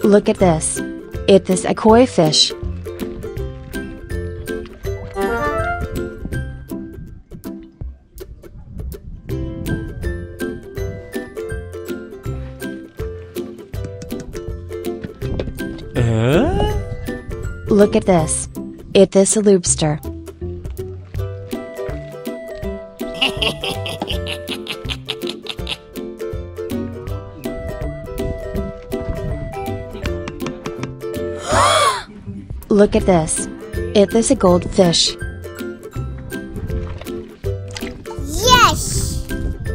Look at this. It is a koi fish. Look at this. It is a lobster. Look at this. It is a goldfish. Yes!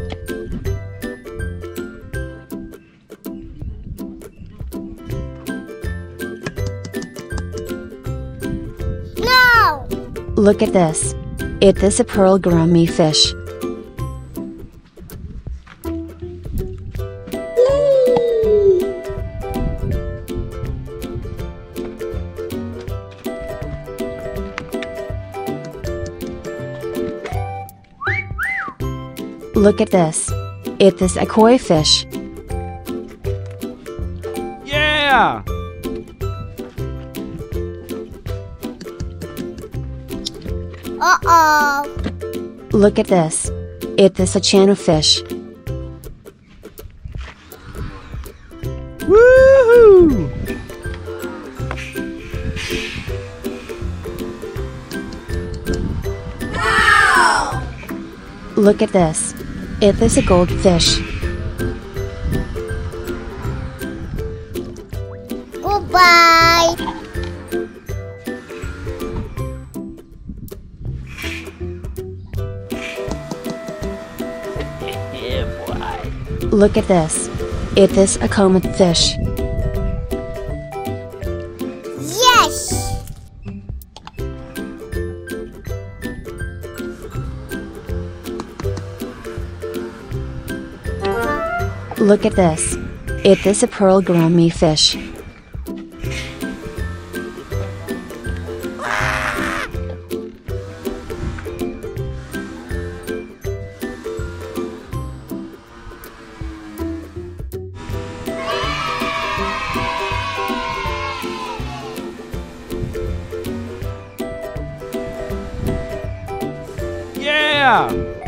No! Look at this. It is a pearl gourmet fish. Look at this. It is a koi fish. Yeah! Uh-oh. Look at this. It is a channel fish. Woohoo! Wow! Look at this. It is a goldfish. Goodbye. Yeah, boy. Look at this. It is a komet fish. Yes! Look at this. It is a pearl gourmet fish. Yeah!